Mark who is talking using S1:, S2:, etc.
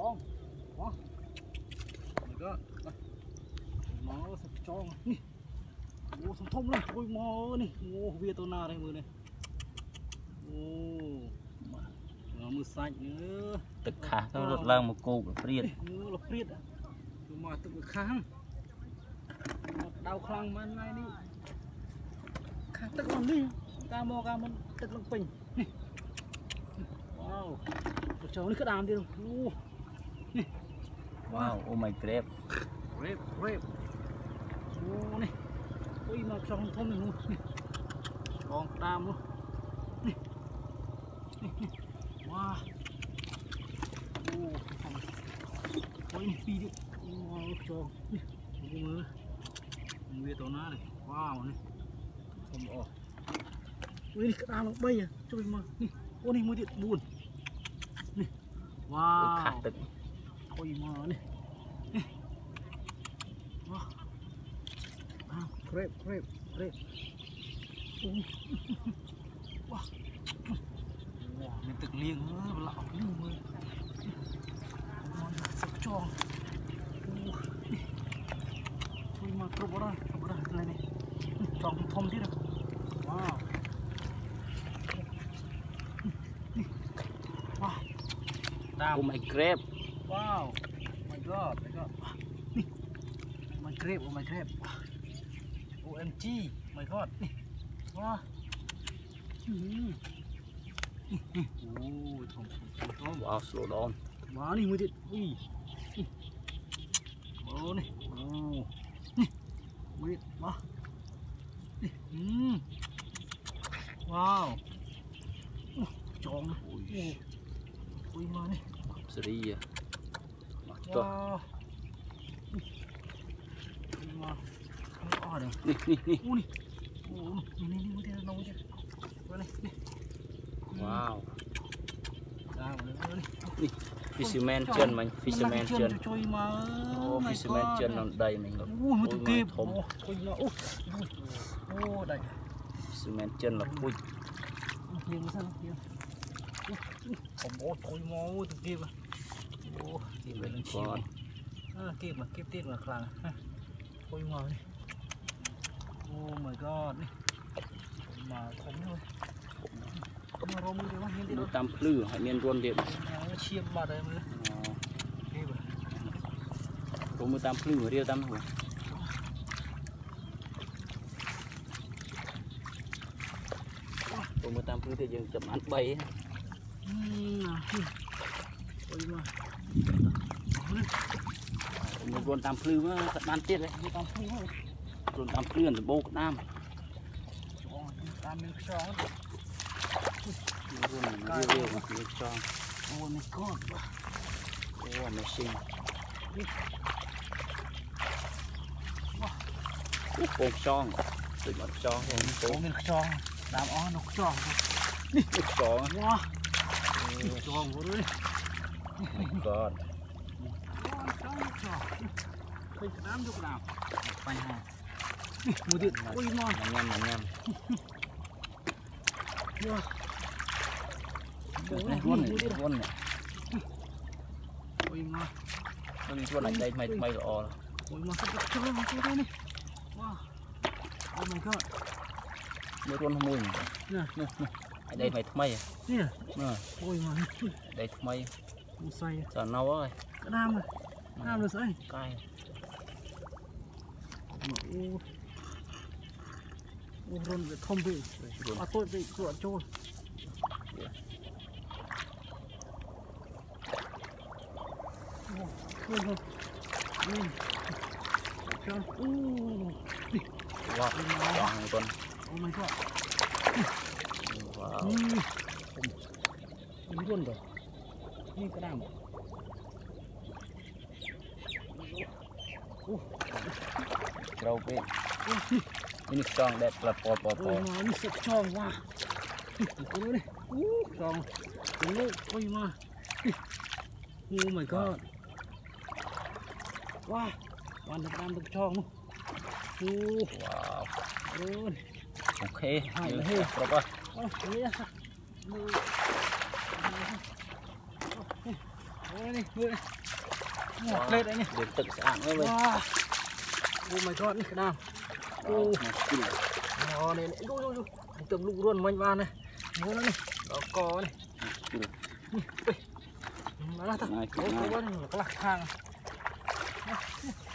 S1: con đó rồi đó mò sập tròn nè ô sông thông này ôi mò này ô bia tô na đây mưa này ô mưa xanh nữa
S2: ตึกขาเขารถล่างมาโกกเปรี้ย
S1: mưa là priết à mà tự kháng đau khang mà này đi kháng tức lòng đi ca mò ca mình tức lòng bình wow cháu nó cứ đàm đi đâu
S2: wow oh my grab
S1: grab ô này ôi mà trong thôn mình luôn con đàm luôn wow ôi phi đi cho mưa mưa tàu ná này wow này không bỏ ui cái đàm nó bay à cho mình mà ô này mưa điện buồn này wow ôi mà này wow crep wow mình tự liêng lọ mưa sắp cho ui mà cướp ra này này tròn thông thế nào wow wow
S2: oh my grab
S1: wow my god my grab OMG my god wow
S2: wow slow down
S1: má này mới điện ui bố này mới điện má wow tròn ui má này
S2: seri à
S1: wow má không được
S2: nè
S1: ui này mới điện đâu chứ này
S2: wow
S1: ra này
S2: fisherman chân mình fisherman chân
S1: mà
S2: fisherman chân nó đầy mình rồi
S1: ui tụi kia
S2: thùng
S1: ô đây
S2: fisherman chân là vui
S1: nhiều sao nhiều không bố thôi mò tụi kia mà ô kia về lên chiều kia mà kia tiền là khang ôi mò này oh my god này mà thấm thôi mà rôm đi mà
S2: nó tam lư hay miền ruộng điện
S1: chiêm vào đây mới
S2: có một tam lư ở đây tam hồ có một tam lư thì dừng chậm ăn bay một ruộng tam lư mà thật ban tiết đấy ruộng tam lư là bô nam
S1: tam miếng chó
S2: riêu mà miếng chó
S1: oh my god
S2: oh amazing con chó từ mặt chó
S1: con miếng chó đám ó nó chó
S2: đi chó
S1: wow chó vô đấy
S2: god
S1: chó bây giờ đám dục nào phải hà một điện ôi mà
S2: nhâm
S1: luôn
S2: này
S1: ôi mà
S2: nó đi luôn đây mày rõ
S1: ôi mà sao cho đây này wow oh my god
S2: mới luôn mùi
S1: nè
S2: ở đây mày mày
S1: nè ôi mà
S2: đây mày
S1: không say
S2: giờ nấu rồi
S1: cái nam rồi say
S2: cay
S1: ô rôn về thông bị tôi bị ruột trôi
S2: wow con
S1: oh my god
S2: wow
S1: luôn rồi như cái nào
S2: rau cái ini strong đẹp là po
S1: nó sạch tròn quá ôi đây tròn ôi mà oh my god wow hoàn toàn được tròn luôn
S2: wow ok
S1: hay
S2: rồi
S1: นี่มือนี่เล็ดไอ้นี่
S2: เดินตึกสะอาดเลย
S1: ว้าโอ้ my god นี่ขนาดโอ้นี่ดูเติมลูกร่วนมันมาเนี่ยมือแล้วนี่ดอกกอนี่นี่ไปมาแล้วท่านโอ้โหนี่กระลักทาง